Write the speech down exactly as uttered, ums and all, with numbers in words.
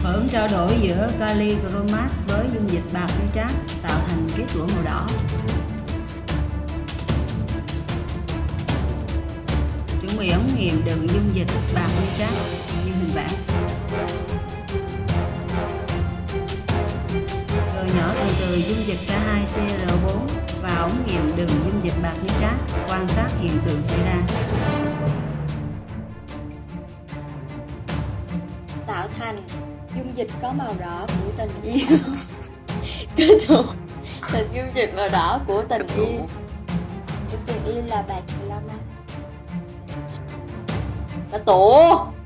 Phản ứng trao đổi giữa kali cromat với dung dịch bạc nitrat tạo thành kết tủa màu đỏ. Chuẩn bị ống nghiệm đựng dung dịch bạc nitrat như hình vẽ. Rồi nhỏ từ từ dung dịch K hai C R bốn vào ống nghiệm đựng dung dịch bạc nitrat, quan sát hiện tượng xảy ra. Tạo thành dung dịch có màu đỏ của tình yêu. Kết thúc thành dung dịch màu đỏ của tình yêu. Của tình yêu là bạc Clomax. Là tổ